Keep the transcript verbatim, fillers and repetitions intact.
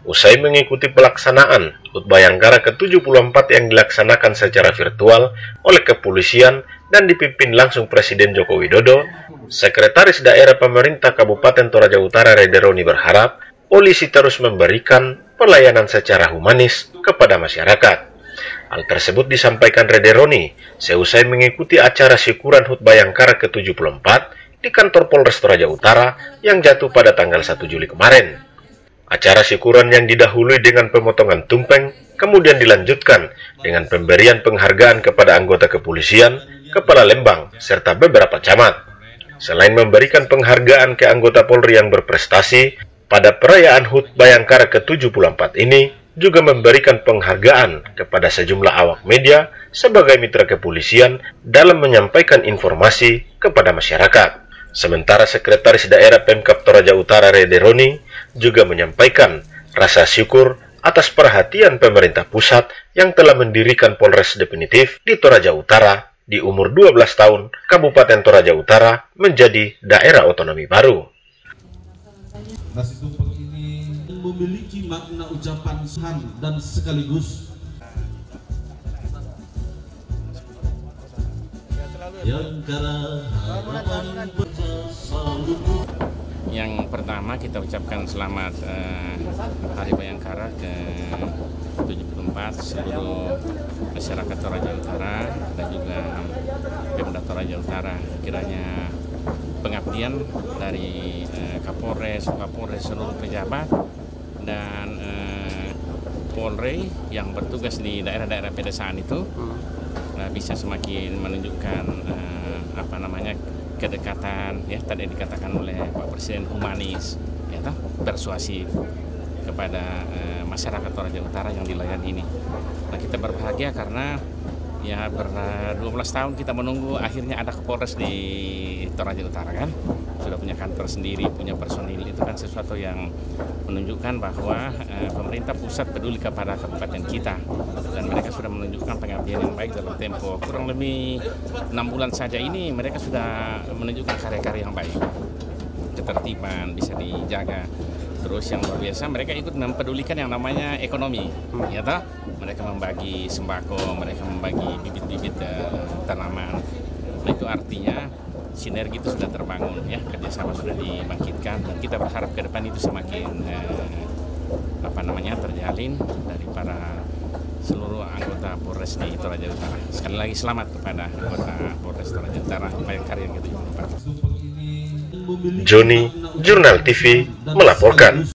Usai mengikuti pelaksanaan H U T Bayangkara ke tujuh puluh empat yang dilaksanakan secara virtual oleh kepolisian dan dipimpin langsung Presiden Joko Widodo, Sekretaris Daerah Pemerintah Kabupaten Toraja Utara Rederoni berharap polisi terus memberikan pelayanan secara humanis kepada masyarakat. Hal tersebut disampaikan Rederoni seusai mengikuti acara syukuran H U T Bayangkara ke tujuh puluh empat di kantor Polres Toraja Utara yang jatuh pada tanggal satu Juli kemarin. Acara syukuran yang didahului dengan pemotongan tumpeng, kemudian dilanjutkan dengan pemberian penghargaan kepada anggota kepolisian, kepala Lembang, serta beberapa camat. Selain memberikan penghargaan ke anggota Polri yang berprestasi, pada perayaan H U T Bayangkara ke tujuh puluh empat ini juga memberikan penghargaan kepada sejumlah awak media sebagai mitra kepolisian dalam menyampaikan informasi kepada masyarakat. Sementara Sekretaris Daerah Pemkab Toraja Utara Rederoni juga menyampaikan rasa syukur atas perhatian pemerintah pusat yang telah mendirikan Polres definitif di Toraja Utara di umur dua belas tahun Kabupaten Toraja Utara menjadi daerah otonomi baru. Nasi tumpeng ini memiliki makna ucapan Tuhan dan sekaligus yang pertama kita ucapkan selamat uh, Hari Bayangkara ke tujuh puluh empat seluruh masyarakat Toraja Utara dan juga Pemda Toraja Utara. Kiranya pengabdian dari uh, Kapolres, Kapolres, seluruh pejabat dan uh, Polri yang bertugas di daerah-daerah pedesaan itu uh, bisa semakin menunjukkan uh, apa namanya kedekatan, ya tadi dikatakan oleh Pak Presiden, humanis, ya toh, persuasif kepada uh, masyarakat Toraja Utara yang dilayani ini. Nah, kita berbahagia karena ya ber dua belas tahun kita menunggu akhirnya ada Kapolres di Toraja Utara kan, sudah punya kantor sendiri, punya personil, itu kan sesuatu yang menunjukkan bahwa uh, pemerintah pusat peduli kepada kabupaten kita dan mereka sudah menunjukkan pengabdian yang baik dalam tempo kurang lebih enam bulan saja ini. Mereka sudah menunjukkan karya-karya yang baik, ketertiban bisa dijaga. Terus yang luar biasa, mereka ikut mempedulikan yang namanya ekonomi, ya toh? Mereka membagi sembako, mereka membagi bibit-bibit uh, tanaman. Nah, itu artinya sinergi itu sudah terbangun, ya, kerjasama sudah dibangkitkan dan kita berharap ke depan itu semakin uh, apa namanya terjalin dari para seluruh anggota Polres di Toraja Utara. Sekali lagi selamat kepada anggota Polres Toraja Utara Bayangkara yang ke tujuh puluh empat. Joni, Jurnal T V, melaporkan.